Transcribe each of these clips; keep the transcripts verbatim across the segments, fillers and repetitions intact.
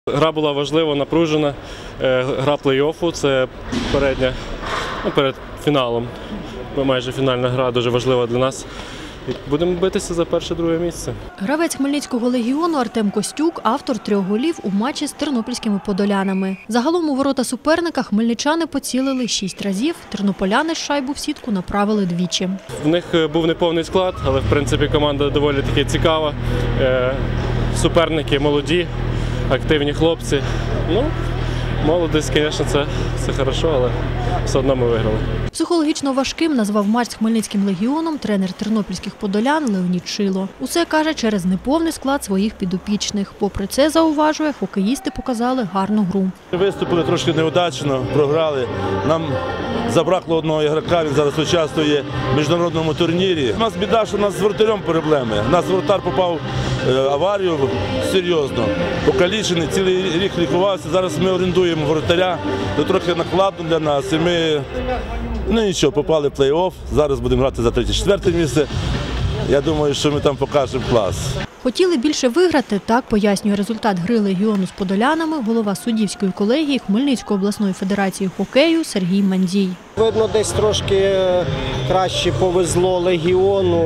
Гра була важлива, напружена. Гра плей-оффу – це передня, ну, перед фіналом. Майже фінальна гра дуже важлива для нас. І будемо битися за перше-друге місце. Гравець Хмельницького легіону Артем Костюк – автор трьох голів у матчі з тернопільськими подолянами. Загалом у ворота суперника хмельничани поцілили шість разів, тернополяни шайбу в сітку направили двічі. В них був неповний склад, але в принципі команда доволі таки цікава. Суперники молоді, активні хлопці. Ну, молодість, звісно, це, це хорошо, але все одно ми виграли. Психологічно важким назвав матч з Хмельницьким легіоном тренер тернопільських подолян Леонід Шило. Усе, каже, через неповний склад своїх підопічних. Попри це, зауважує, хокеїсти показали гарну гру. Виступили трошки неудачно, програли. Нам забракло одного ігрока, він зараз участвує в міжнародному турнірі. У нас біда, що у нас з воротарем проблеми. У нас воротар попав в аварію серйозно, покалічений, цілий рік лікувався. Зараз ми орендуємо воротаря, це трохи накладно для нас. І ми, ну нічого, попали в плей-офф, зараз будемо грати за третє-четверте місце. Я думаю, що ми там покажемо клас. Хотіли більше виграти, так пояснює результат гри легіону з подолянами голова суддівської колегії Хмельницької обласної федерації хокею Сергій Мандзій. Видно, десь трошки краще повезло легіону,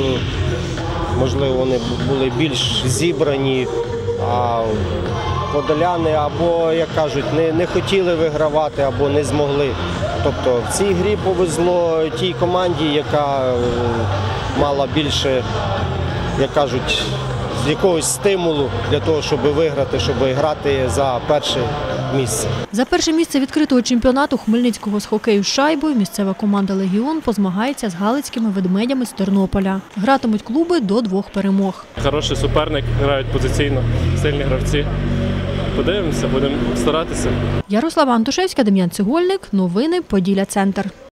можливо, вони були більш зібрані, а подоляни або, як кажуть, не, не хотіли вигравати, або не змогли. Тобто в цій грі повезло тій команді, яка мала більше, як кажуть, з якогось стимулу для того, щоб виграти, щоб грати за перше місце. За перше місце відкритого чемпіонату Хмельницького з хокею з шайбою місцева команда «Легіон» позмагається з галицькими ведмедями з Тернополя. Гратимуть клуби до двох перемог. Хороший суперник, грають позиційно, сильні гравці. Подивимося, будемо старатися. Ярослава Антошевська, Дем'ян Цегольник. Новини Поділля Центр.